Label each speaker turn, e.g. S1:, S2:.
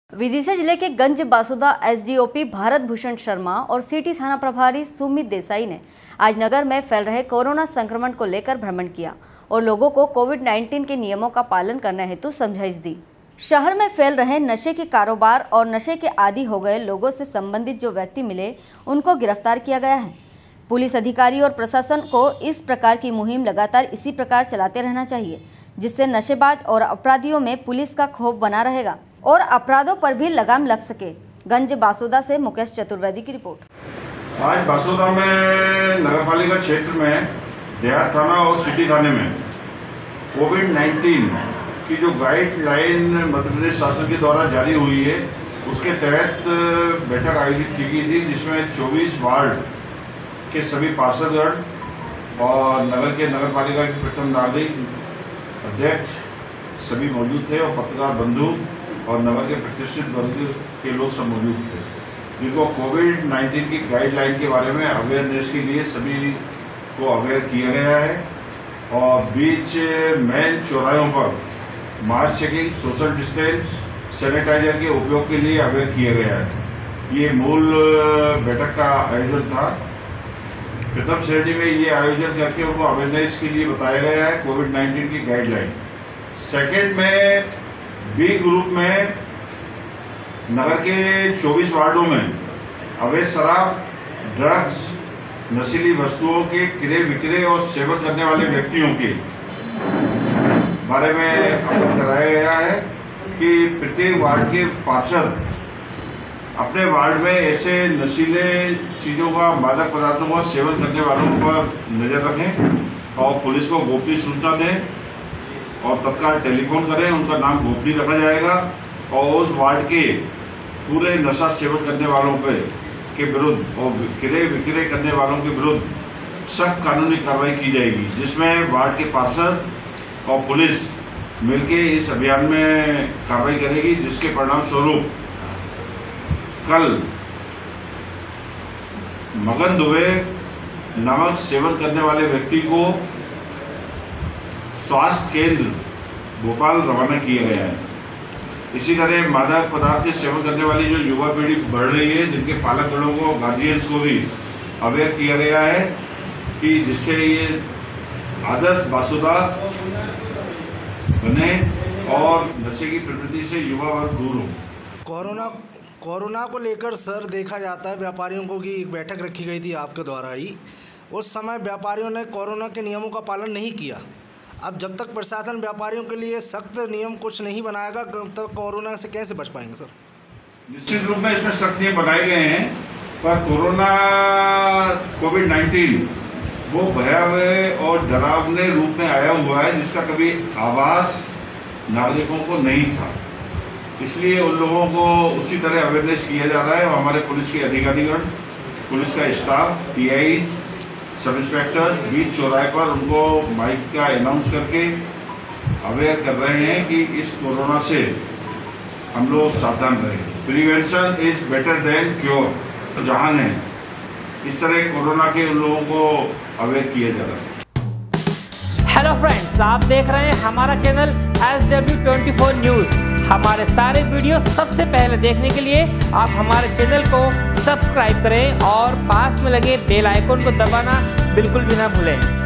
S1: विदिशा जिले के गंज बासुदा एसडीओपी भारत भूषण शर्मा और सिटी थाना प्रभारी सुमित देसाई ने आज नगर में फैल रहे कोरोना संक्रमण को लेकर भ्रमण किया और लोगों को कोविड-19 के नियमों का पालन करने हेतु समझाइश दी। शहर में फैल रहे नशे के कारोबार और नशे के आदी हो गए लोगों से संबंधित जो व्यक्ति मिले उनको गिरफ्तार किया गया है। पुलिस अधिकारी और प्रशासन को इस प्रकार की मुहिम लगातार इसी प्रकार चलाते रहना चाहिए, जिससे नशेबाज और अपराधियों में पुलिस का खौफ बना रहेगा और अपराधों पर भी लगाम लग सके। गंज बासुदा से मुकेश चतुर्वेदी की रिपोर्ट।
S2: आज बासुदा में नगरपालिका क्षेत्र में देहात थाना और सिटी थाने में कोविड-19 की जो गाइडलाइन मध्य प्रदेश शासन के द्वारा जारी हुई है उसके तहत बैठक आयोजित की गई थी, जिसमें 24 वार्ड के सभी पार्षदगण और नगर के नगरपालिका के प्रथम नागरिक अध्यक्ष सभी मौजूद थे और पत्रकार बंधु और नगर के प्रतिष्ठित वर्ग के लोग सब मौजूद थे, जिनको कोविड-19 की गाइडलाइन के बारे में अवेयरनेस के लिए सभी को अवेयर किया गया है। और बीच मेन चौराहों पर mask checking, social distance, sanitiser के उपयोग के लिए अवेयर किया गया है। ये मूल बैठक का आयोजन था। प्रथम श्रेणी में ये आयोजन करके उनको अवेयरनेस के लिए बताया गया है कोविड-19 की गाइडलाइन। सेकेंड में बी ग्रुप में नगर के 24 वार्डों में अवैध शराब, ड्रग्स, नशीली वस्तुओं के क्रय विक्रय और सेवन करने वाले व्यक्तियों के बारे में अवगत कराया गया है कि प्रत्येक वार्ड के पार्षद अपने वार्ड में ऐसे नशीले चीज़ों का, मादक पदार्थों का सेवन करने वालों पर नज़र रखें और पुलिस को गोपनीय सूचना दें और तत्काल टेलीफोन करें। उनका नाम गोपनीय रखा जाएगा और उस वार्ड के पूरे नशा सेवन करने वालों के विरुद्ध और क्रय विक्रय करने वालों के विरुद्ध सख्त कानूनी कार्रवाई की जाएगी, जिसमें वार्ड के पार्षद और पुलिस मिलके इस अभियान में कार्रवाई करेगी, जिसके परिणाम स्वरूप कल मगन दुबे नामक सेवन करने वाले व्यक्ति को स्वास्थ्य केंद्र भोपाल रवाना किया गया है। इसी तरह मादक पदार्थ के सेवन करने वाली जो युवा पीढ़ी बढ़ रही है, जिनके पालकगणों को, गार्जियंस को भी अवेयर किया गया है कि जिससे ये आदर्श बासुदा बने और नशे की प्रवृत्ति से युवा वर्ग दूर हो।
S3: कोरोना को लेकर सर देखा जाता है व्यापारियों को कि एक बैठक रखी गई थी आपके द्वारा ही। उस समय व्यापारियों ने कोरोना के नियमों का पालन नहीं किया। अब जब तक प्रशासन व्यापारियों के लिए सख्त नियम कुछ नहीं बनाएगा तब तक कोरोना से कैसे बच पाएंगे सर?
S2: निश्चित रूप में इसमें सख्त नियम बनाए गए हैं, पर कोविड-19 वो भयावह और डरावने रूप में आया हुआ है जिसका कभी आभास नागरिकों को नहीं था। इसलिए उन लोगों को उसी तरह अवेयरनेस किया जा रहा है और हमारे पुलिस के अधिकारीगण, पुलिस का स्टाफ, पीआईज, सब इंस्पेक्टर्स बीच चौराहे पर उनको माइक का अनाउंस करके अवेयर कर रहे हैं कि इस कोरोना से हम लोग सावधान रहें। Prevention is better than cure जहान है, इस तरह कोरोना के उन लोगों को अवेयर किया जा रहा है।
S4: हेलो फ्रेंड्स, आप देख रहे हैं हमारा चैनल SW24 न्यूज़। हमारे सारे वीडियो सबसे पहले देखने के लिए आप हमारे चैनल को सब्सक्राइब करें और पास में लगे बेल आइकन को दबाना बिल्कुल भी ना भूलें।